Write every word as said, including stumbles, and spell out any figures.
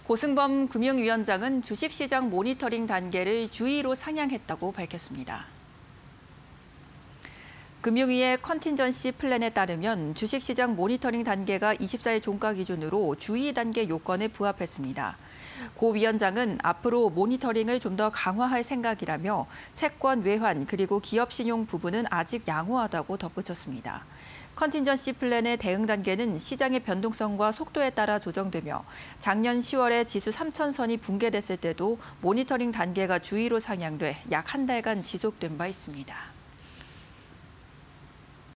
고승범 금융위원장은 주식시장 모니터링 단계를 주의로 상향했다고 밝혔습니다. 금융위의 컨틴전시 플랜에 따르면 주식시장 모니터링 단계가 이십사 일 종가 기준으로 주의 단계 요건에 부합했습니다. 고 위원장은 앞으로 모니터링을 좀 더 강화할 생각이라며 채권 외환 그리고 기업 신용 부분은 아직 양호하다고 덧붙였습니다. 컨틴전시 플랜의 대응 단계는 시장의 변동성과 속도에 따라 조정되며 작년 시월에 지수 삼천 선이 붕괴됐을 때도 모니터링 단계가 주의로 상향돼 약 한 달간 지속된 바 있습니다.